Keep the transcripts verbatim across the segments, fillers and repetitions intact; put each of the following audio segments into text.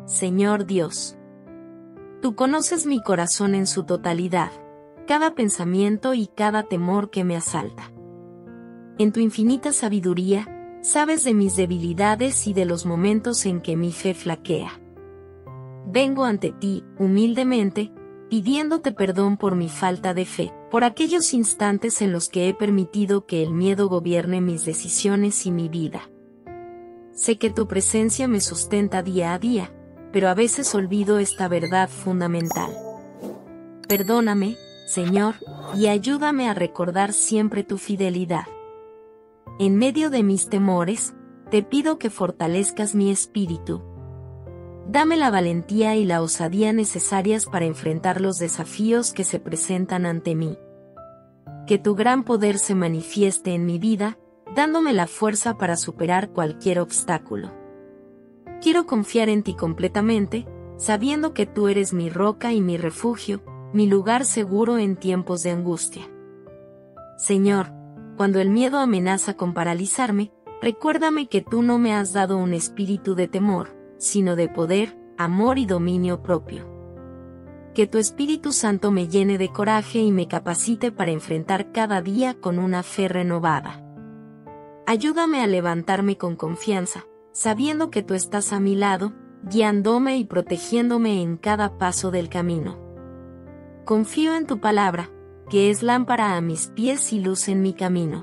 Señor Dios. Tú conoces mi corazón en su totalidad, cada pensamiento y cada temor que me asalta. En tu infinita sabiduría, sabes de mis debilidades y de los momentos en que mi fe flaquea. Vengo ante ti, humildemente, pidiéndote perdón por mi falta de fe, por aquellos instantes en los que he permitido que el miedo gobierne mis decisiones y mi vida. Sé que tu presencia me sustenta día a día, pero a veces olvido esta verdad fundamental. Perdóname, Señor, y ayúdame a recordar siempre tu fidelidad. En medio de mis temores, te pido que fortalezcas mi espíritu. Dame la valentía y la osadía necesarias para enfrentar los desafíos que se presentan ante mí. Que tu gran poder se manifieste en mi vida, dándome la fuerza para superar cualquier obstáculo. Quiero confiar en ti completamente, sabiendo que tú eres mi roca y mi refugio, mi lugar seguro en tiempos de angustia. Señor, cuando el miedo amenaza con paralizarme, recuérdame que tú no me has dado un espíritu de temor, sino de poder, amor y dominio propio. Que tu Espíritu Santo me llene de coraje y me capacite para enfrentar cada día con una fe renovada. Ayúdame a levantarme con confianza, sabiendo que tú estás a mi lado, guiándome y protegiéndome en cada paso del camino. Confío en tu palabra, que es lámpara a mis pies y luz en mi camino.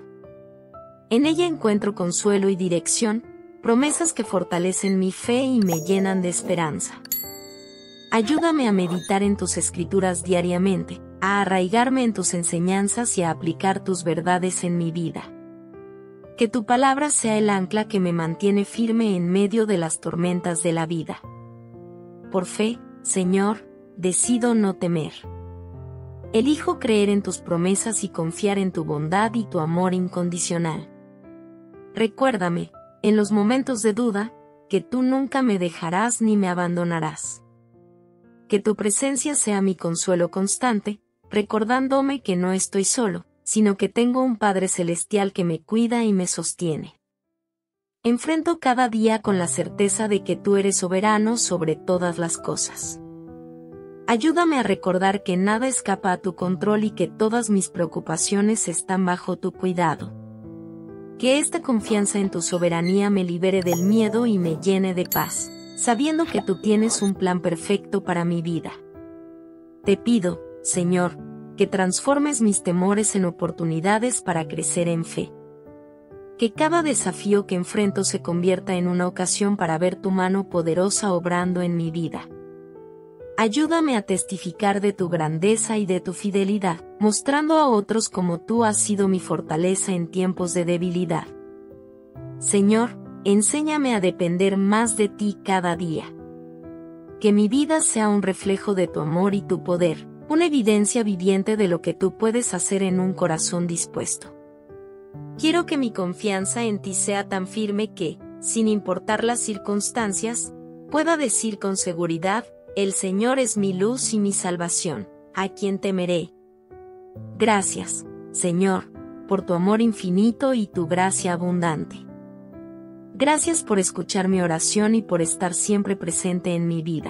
En ella encuentro consuelo y dirección, promesas que fortalecen mi fe y me llenan de esperanza. Ayúdame a meditar en tus escrituras diariamente, a arraigarme en tus enseñanzas y a aplicar tus verdades en mi vida. Que tu palabra sea el ancla que me mantiene firme en medio de las tormentas de la vida. Por fe, Señor, decido no temer. Elijo creer en tus promesas y confiar en tu bondad y tu amor incondicional. Recuérdame, en los momentos de duda, que tú nunca me dejarás ni me abandonarás. Que tu presencia sea mi consuelo constante, recordándome que no estoy solo, sino que tengo un Padre Celestial que me cuida y me sostiene. Enfrento cada día con la certeza de que tú eres soberano sobre todas las cosas. Ayúdame a recordar que nada escapa a tu control y que todas mis preocupaciones están bajo tu cuidado. Que esta confianza en tu soberanía me libere del miedo y me llene de paz, sabiendo que tú tienes un plan perfecto para mi vida. Te pido, Señor, que transformes mis temores en oportunidades para crecer en fe. Que cada desafío que enfrento se convierta en una ocasión para ver tu mano poderosa obrando en mi vida. Ayúdame a testificar de tu grandeza y de tu fidelidad, mostrando a otros cómo tú has sido mi fortaleza en tiempos de debilidad. Señor, enséñame a depender más de ti cada día. Que mi vida sea un reflejo de tu amor y tu poder, una evidencia viviente de lo que tú puedes hacer en un corazón dispuesto. Quiero que mi confianza en ti sea tan firme que, sin importar las circunstancias, pueda decir con seguridad: el Señor es mi luz y mi salvación, ¿a quién temeré? Gracias, Señor, por tu amor infinito y tu gracia abundante. Gracias por escuchar mi oración y por estar siempre presente en mi vida.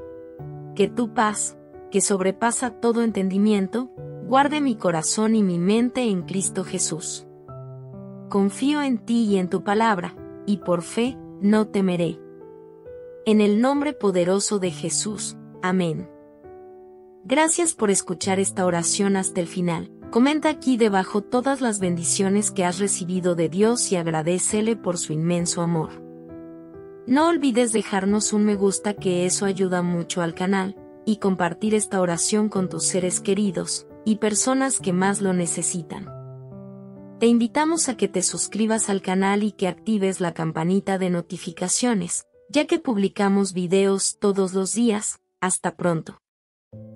Que tu paz, que sobrepasa todo entendimiento, guarde mi corazón y mi mente en Cristo Jesús. Confío en ti y en tu palabra, y por fe, no temeré. En el nombre poderoso de Jesús, amén. Gracias por escuchar esta oración hasta el final. Comenta aquí debajo todas las bendiciones que has recibido de Dios y agradécele por su inmenso amor. No olvides dejarnos un me gusta, que eso ayuda mucho al canal, y compartir esta oración con tus seres queridos y personas que más lo necesitan. Te invitamos a que te suscribas al canal y que actives la campanita de notificaciones, ya que publicamos videos todos los días. Hasta pronto.